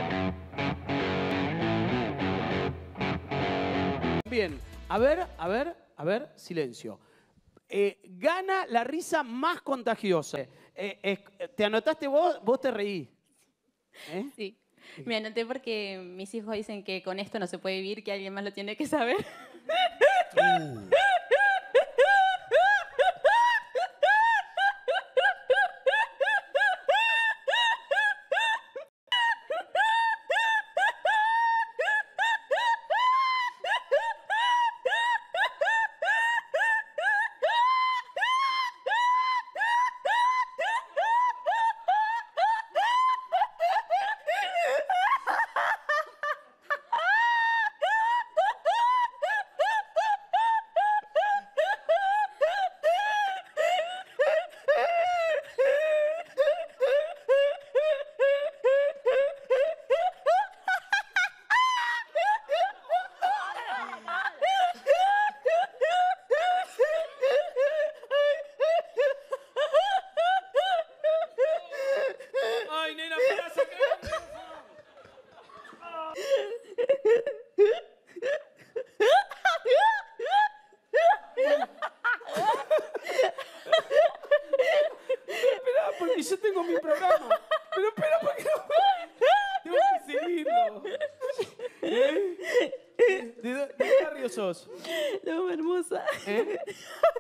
Bien, a ver, silencio. Gana la risa más contagiosa. ¿Te anotaste vos? Vos te reí. Sí. Me anoté porque mis hijos dicen que con esto no se puede vivir, que alguien más lo tiene que saber. Ay, nena, pará, saca el micrófono. Espera, porque yo tengo mi programa. Pero espera, porque no. Tengo que seguirlo. ¿De qué barrio sos? No, hermosa.